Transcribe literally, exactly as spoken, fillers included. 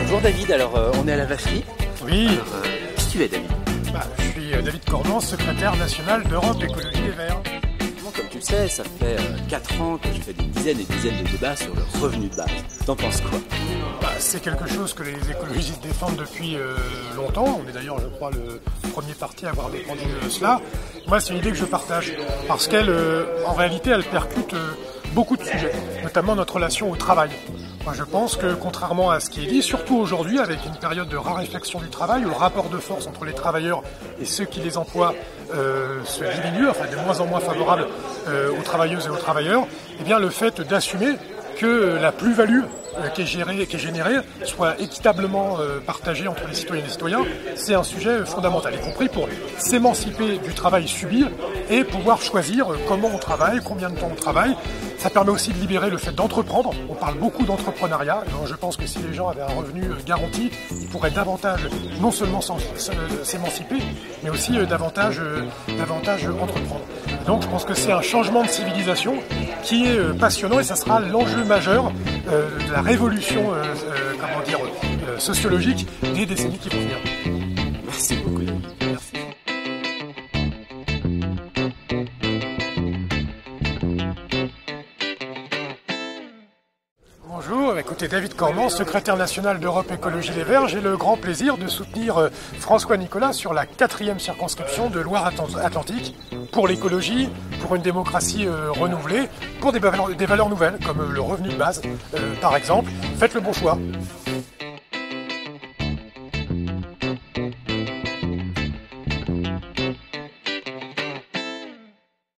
Bonjour David, alors euh, on est à la vacherie. Oui. Alors, euh, qui tu es David? Bah, je suis euh, David Cornan, secrétaire national d'Europe Écologie Les Verts. Comme tu le sais, ça fait euh, quatre ans que je fais des dizaines et des dizaines de débats sur le revenu de base. T'en penses quoi? Bah, c'est quelque chose que les écologistes défendent depuis euh, longtemps. On est d'ailleurs, je crois, le premier parti à avoir défendu euh, cela. Moi, c'est une idée que je partage parce qu'elle, euh, en réalité, elle percute euh, beaucoup de sujets, notamment notre relation au travail. Moi, je pense que, contrairement à ce qui est dit, surtout aujourd'hui, avec une période de raréfaction du travail, où le rapport de force entre les travailleurs et ceux qui les emploient euh, se diminue, enfin de moins en moins favorable euh, aux travailleuses et aux travailleurs, eh bien, le fait d'assumer que la plus-value euh, qui est gérée, qui est générée soit équitablement euh, partagée entre les citoyennes et les citoyens, c'est un sujet fondamental, y compris pour s'émanciper du travail subi et pouvoir choisir comment on travaille, combien de temps on travaille. Ça permet aussi de libérer le fait d'entreprendre. On parle beaucoup d'entrepreneuriat. Je pense que si les gens avaient un revenu garanti, ils pourraient davantage, non seulement s'émanciper, mais aussi davantage, davantage entreprendre. Donc je pense que c'est un changement de civilisation qui est passionnant et ça sera l'enjeu majeur de la révolution comment dire, sociologique des décennies qui vont venir. Merci beaucoup. Merci. Bonjour, écoutez, David Cornan, secrétaire national d'Europe Écologie Les Verts. J'ai le grand plaisir de soutenir François Nicolas sur la quatrième circonscription de Loire-Atlantique pour l'écologie, pour une démocratie euh, renouvelée, pour des valeurs, des valeurs nouvelles comme le revenu de base, euh, par exemple. Faites le bon choix.